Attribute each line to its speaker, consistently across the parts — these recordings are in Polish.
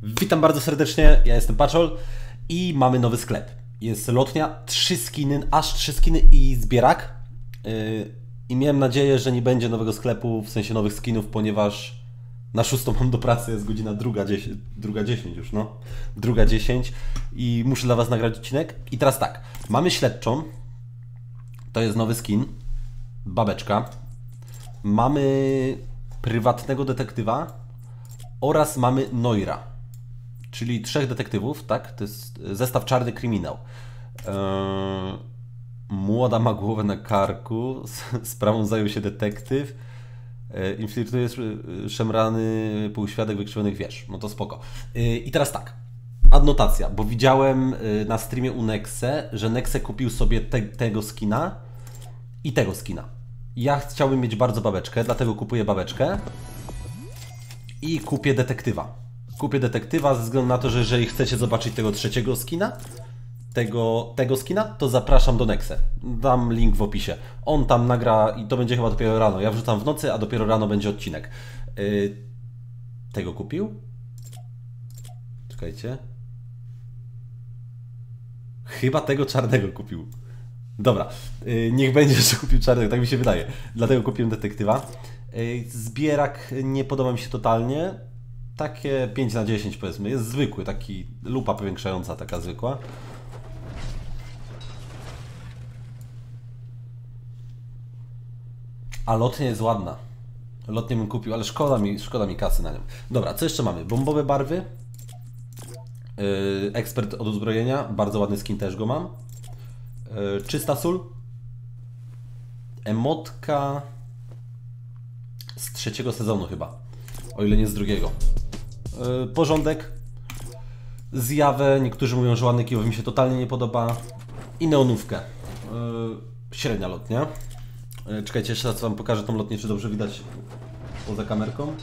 Speaker 1: Witam bardzo serdecznie, ja jestem Paczol i mamy nowy sklep. Jest lotnia, 3 skiny, aż 3 skiny i zbierak. I miałem nadzieję, że nie będzie nowego sklepu, w sensie nowych skinów, ponieważ na 6 mam do pracy, jest godzina 2:10 już, no. 2:10 i muszę dla Was nagrać odcinek. I teraz tak, mamy śledczą, to jest nowy skin, babeczka. Mamy prywatnego detektywa oraz mamy Noira, czyli 3 detektywów, tak? To jest zestaw Czarny Kryminał. Młoda ma głowę na karku, sprawą zajął się detektyw. Infiltruje szemrany półświadek wykrzywionych wież. No to spoko. I teraz tak, adnotacja, bo widziałem na streamie u Nexe, że Nexe kupił sobie tego skina i tego skina. Ja chciałbym mieć bardzo babeczkę, dlatego kupuję babeczkę i kupię detektywa. Kupię detektywa ze względu na to, że jeżeli chcecie zobaczyć tego trzeciego skina, tego skina, to zapraszam do Nexe. Dam link w opisie. On tam nagra i to będzie chyba dopiero rano. Ja wrzucam w nocy, a dopiero rano będzie odcinek. Tego kupił? Czekajcie. Chyba tego czarnego kupił. Dobra, niech będzie, że kupił czarnego, tak mi się wydaje. Dlatego kupiłem detektywa. Zbierak nie podoba mi się totalnie. Takie 5/10 powiedzmy. Jest zwykły, taki lupa powiększająca, taka zwykła. A lotnia jest ładna. Lotnię bym kupił, ale szkoda mi kasy na nią. Dobra, co jeszcze mamy? Bombowe barwy. Ekspert od uzbrojenia. Bardzo ładny skin, też go mam. Czysta sól. Emotka z 3. sezonu chyba. O ile nie z 2. Porządek. Zjawę. Niektórzy mówią, że ładny kijowy mi się totalnie nie podoba. I neonówkę. Średnia lotnia. Czekajcie, jeszcze raz Wam pokażę tą lotnię, czy dobrze widać poza kamerką.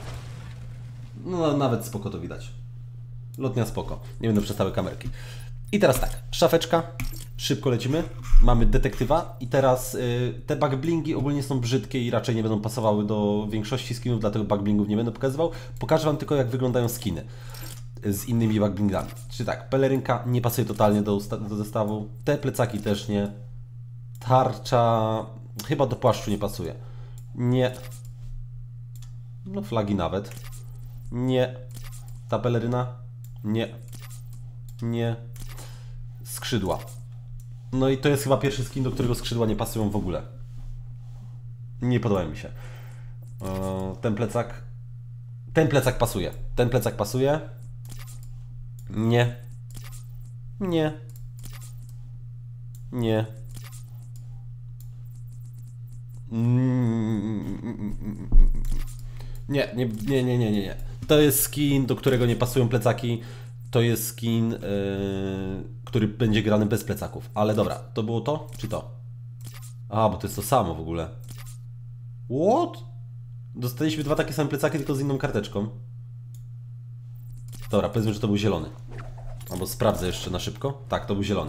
Speaker 1: No nawet spoko to widać. Lotnia spoko. Nie będę przestały kamerki. I teraz tak, szafeczka. Szybko lecimy. Mamy detektywa i teraz te backblingi ogólnie są brzydkie i raczej nie będą pasowały do większości skinów, dlatego backblingów nie będę pokazywał. Pokażę Wam tylko, jak wyglądają skiny z innymi backblingami. Czyli tak, pelerynka nie pasuje totalnie do zestawu. Te plecaki też nie. Tarcza chyba do płaszczu nie pasuje. Nie. No flagi nawet. Nie. Ta peleryna. Nie. Nie. Skrzydła. No i to jest chyba pierwszy skin, do którego skrzydła nie pasują w ogóle. Nie podoba mi się. Ten plecak. Ten plecak pasuje. Ten plecak pasuje. Nie. Nie. Nie. Nie. To jest skin, do którego nie pasują plecaki. To jest skin, który będzie grany bez plecaków. Ale dobra, to było to, czy to? A, bo to jest to samo w ogóle. What? Dostaliśmy 2 takie same plecaki, tylko z inną karteczką. Dobra, powiedzmy, że to był zielony. Albo sprawdzę jeszcze na szybko. Tak, to był zielony.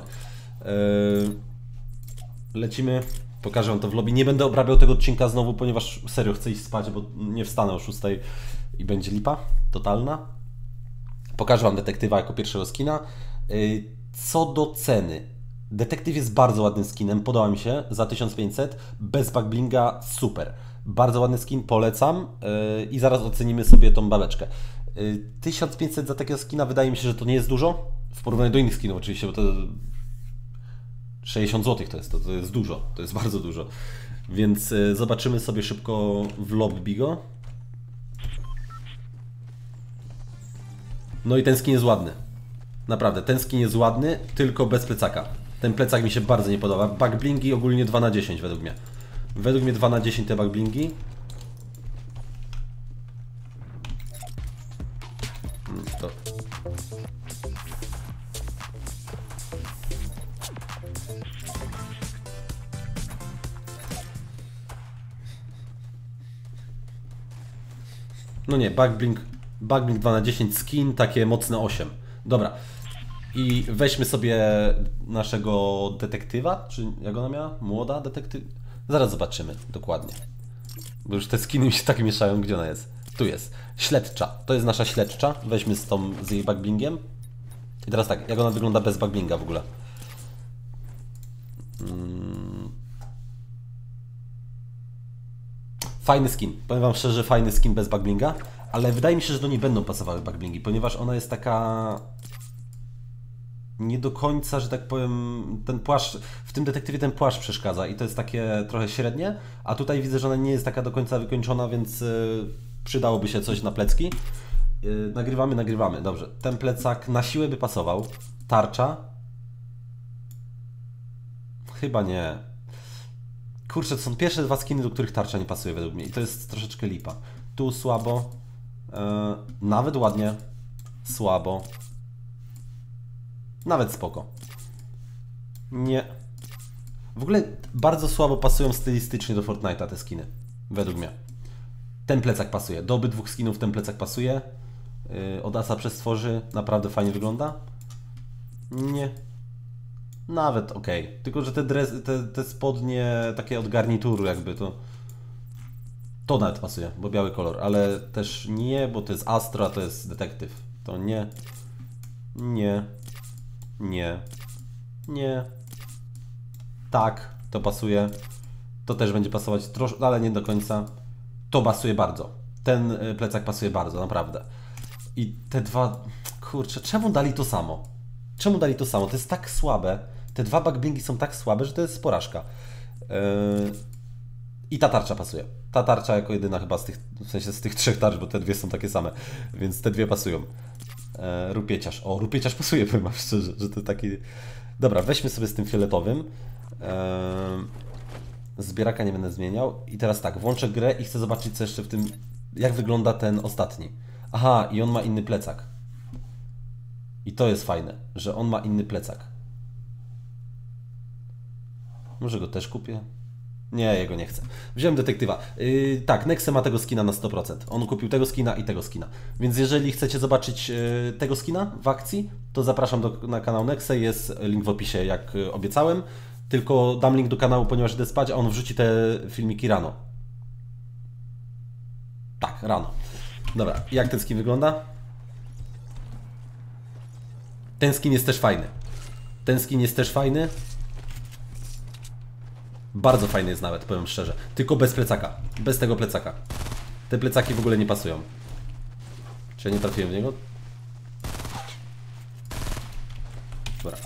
Speaker 1: Lecimy. Pokażę Wam to w lobby. Nie będę obrabiał tego odcinka znowu, ponieważ serio chcę iść spać, bo nie wstanę o 6 i będzie lipa totalna. Pokażę Wam detektywa jako pierwszego skina. Co do ceny. Detektyw jest bardzo ładnym skinem, podoba mi się, za 1500, bez backblinga, super. Bardzo ładny skin, polecam i zaraz ocenimy sobie tą babeczkę. 1500 za takiego skina wydaje mi się, że to nie jest dużo, w porównaniu do innych skinów oczywiście, bo to 60 zł to jest dużo, to jest bardzo dużo. Więc zobaczymy sobie szybko w lobby go. No i ten skin jest ładny. Naprawdę, ten skin jest ładny, tylko bez plecaka. Ten plecak mi się bardzo nie podoba. Backblingi ogólnie 2/10 według mnie. Według mnie 2/10 te backblingi. To. No nie, backblink 2/10, skin takie mocne 8. Dobra. I weźmy sobie naszego detektywa, czy jak ona miała? Młoda detektyw? Zaraz zobaczymy dokładnie. Bo już te skiny mi się tak mieszają, gdzie ona jest. Tu jest. Śledcza. To jest nasza śledcza. Weźmy z jej backblingiem. I teraz tak, jak ona wygląda bez backblinga w ogóle? Fajny skin. Powiem wam szczerze, fajny skin bez backblinga, ale wydaje mi się, że do niej będą pasowały backblingi, ponieważ ona jest taka... nie do końca, że tak powiem, ten płaszcz, w tym detektywie ten płaszcz przeszkadza i to jest takie trochę średnie, a tutaj widzę, że ona nie jest taka do końca wykończona, więc przydałoby się coś na plecki. Nagrywamy, dobrze. Ten plecak na siłę by pasował. Tarcza? Chyba nie. Kurczę, to są pierwsze dwa skiny, do których tarcza nie pasuje według mnie i to jest troszeczkę lipa. Tu słabo, nawet ładnie, słabo. Nawet spoko. Nie. W ogóle bardzo słabo pasują stylistycznie do Fortnite'a te skiny. Według mnie. Ten plecak pasuje. Do obydwu skinów ten plecak pasuje. Od Asa przez Stworzy naprawdę fajnie wygląda. Nie. Nawet ok. Tylko, że te spodnie takie od garnituru jakby to nawet pasuje, bo biały kolor. Ale też nie, bo to jest Astro, a to jest detektyw. To nie. Nie. Nie. Nie. Tak, to pasuje. To też będzie pasować troszkę, ale nie do końca. To pasuje bardzo. Ten plecak pasuje bardzo, naprawdę. I te dwa... Kurczę, czemu dali to samo? Czemu dali to samo? To jest tak słabe. Te dwa backblingi są tak słabe, że to jest porażka. I ta tarcza pasuje. Ta tarcza jako jedyna chyba z tych, w sensie z tych trzech tarcz, bo te dwie są takie same. Więc te dwie pasują. Rupieciarz. O, rupieciarz pasuje, powiem wam szczerze, że to taki... Dobra, weźmy sobie z tym fioletowym. Zbieraka nie będę zmieniał. I teraz tak, włączę grę i chcę zobaczyć co jeszcze w tym... Jak wygląda ten ostatni. Aha, i on ma inny plecak. I to jest fajne, że on ma inny plecak. Może go też kupię? Nie, jego nie chcę. Wziąłem detektywa. Tak, Nexe ma tego skina na 100%. On kupił tego skina i tego skina. Więc jeżeli chcecie zobaczyć tego skina w akcji, to zapraszam na kanał Nexe. Jest link w opisie, jak obiecałem. Tylko dam link do kanału, ponieważ idę spać, a on wrzuci te filmiki rano. Tak, rano. Dobra, jak ten skin wygląda? Ten skin jest też fajny. Ten skin jest też fajny. Bardzo fajny jest nawet, powiem szczerze. Tylko bez plecaka. Bez tego plecaka. Te plecaki w ogóle nie pasują. Czy ja nie trafiłem w niego? Dobra.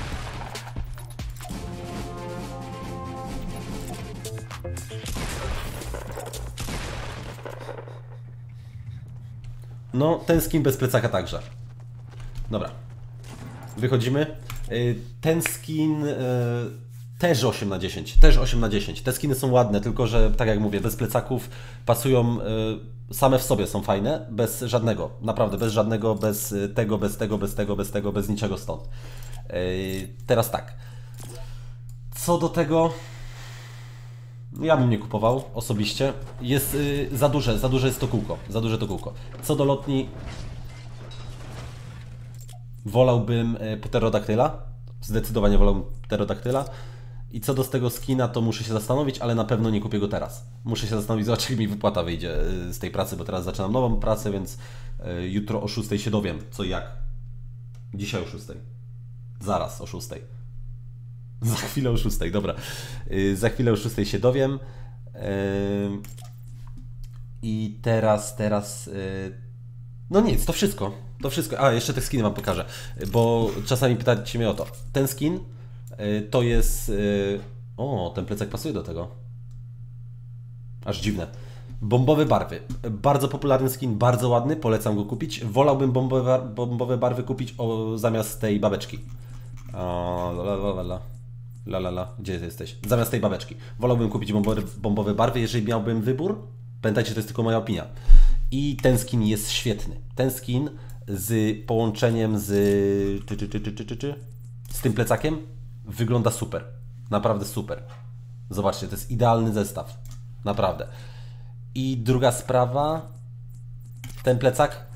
Speaker 1: No, ten skin bez plecaka także. Dobra. Wychodzimy. Ten skin... Też 8 na 10, też 8 na 10. Te skiny są ładne, tylko że tak jak mówię, bez plecaków pasują, same w sobie są fajne, bez żadnego, naprawdę bez żadnego, bez tego, bez tego, bez tego, bez tego, bez niczego stąd. Teraz tak, co do tego, ja bym nie kupował osobiście, jest za duże jest to kółko, za duże to kółko. Co do lotni, wolałbym pterodaktyla, zdecydowanie wolałbym pterodaktyla. I co do tego skina, to muszę się zastanowić, ale na pewno nie kupię go teraz. Muszę się zastanowić, zobaczyć jak mi wypłata wyjdzie z tej pracy, bo teraz zaczynam nową pracę, więc jutro o 6 się dowiem, co i jak. Dzisiaj o 6. Zaraz o 6. Za chwilę o 6, dobra. Za chwilę o 6 się dowiem. I teraz... No nic, to wszystko. To wszystko. A, jeszcze te skiny wam pokażę, bo czasami pytacie mnie o to. Ten skin to jest... O, ten plecak pasuje do tego. Aż dziwne. Bombowe barwy. Bardzo popularny skin, bardzo ładny, polecam go kupić. Wolałbym bombowe barwy kupić zamiast tej babeczki. Gdzie ty jesteś? Zamiast tej babeczki. Wolałbym kupić bombowe barwy, jeżeli miałbym wybór. Pamiętajcie, to jest tylko moja opinia. I ten skin jest świetny. Ten skin z połączeniem z tym plecakiem wygląda super. Naprawdę super. Zobaczcie, to jest idealny zestaw. Naprawdę. I druga sprawa. Ten plecak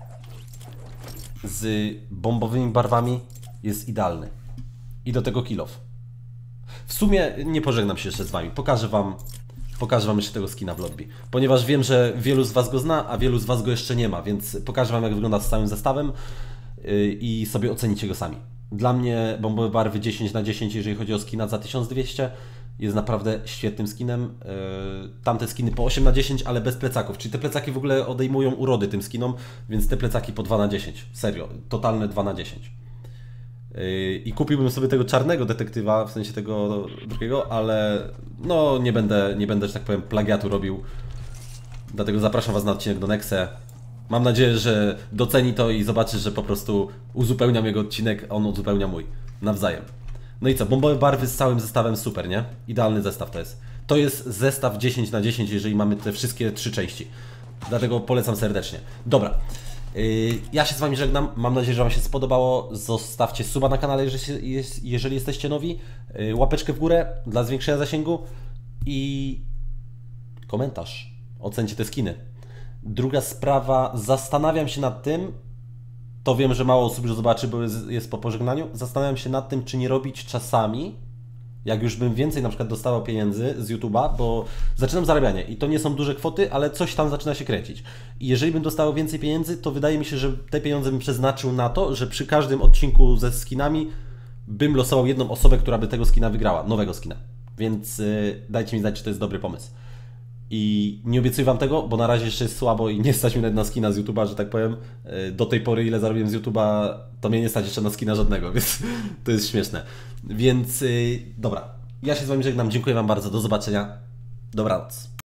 Speaker 1: z bombowymi barwami jest idealny. I do tego kill off. W sumie nie pożegnam się jeszcze z wami. Pokażę wam pokażę wam jeszcze tego skina w lobby. Ponieważ wiem, że wielu z was go zna, a wielu z was go jeszcze nie ma, więc pokażę wam, jak wygląda z całym zestawem i sobie ocenicie go sami. Dla mnie bombowe barwy 10/10, jeżeli chodzi o skina za 1200, jest naprawdę świetnym skinem. Tamte skiny po 8/10, ale bez plecaków, czyli te plecaki w ogóle odejmują urody tym skinom, więc te plecaki po 2/10, serio, totalne 2/10. I kupiłbym sobie tego czarnego detektywa, w sensie tego drugiego, ale no nie będę, że tak powiem, plagiatu robił. Dlatego zapraszam was na odcinek do Nexe. Mam nadzieję, że doceni to i zobaczy, że po prostu uzupełniam jego odcinek, a on uzupełnia mój. Nawzajem. No i co, bombowe barwy z całym zestawem super, nie? Idealny zestaw to jest. To jest zestaw 10/10, jeżeli mamy te wszystkie 3 części. Dlatego polecam serdecznie. Dobra. Ja się z wami żegnam. Mam nadzieję, że wam się spodobało. Zostawcie suba na kanale, jeżeli jesteście nowi. Łapeczkę w górę dla zwiększenia zasięgu. I komentarz. Ocencie te skiny. Druga sprawa. Zastanawiam się nad tym. To wiem, że mało osób już zobaczy, bo jest po pożegnaniu. Zastanawiam się nad tym, czy nie robić czasami, jak już bym więcej na przykład dostawał pieniędzy z YouTube'a, bo zaczynam zarabianie i to nie są duże kwoty, ale coś tam zaczyna się kręcić. I jeżeli bym dostawał więcej pieniędzy, to wydaje mi się, że te pieniądze bym przeznaczył na to, że przy każdym odcinku ze skinami bym losował jedną osobę, która by tego skina wygrała, nowego skina. Więc dajcie mi znać, czy to jest dobry pomysł. I nie obiecuję wam tego, bo na razie jeszcze jest słabo i nie stać mi nawet na skina z YouTube'a, że tak powiem. Do tej pory, ile zarobiłem z YouTube'a, to mnie nie stać jeszcze na skina żadnego, więc to jest śmieszne. Więc dobra, ja się z wami żegnam, dziękuję wam bardzo, do zobaczenia, dobranoc.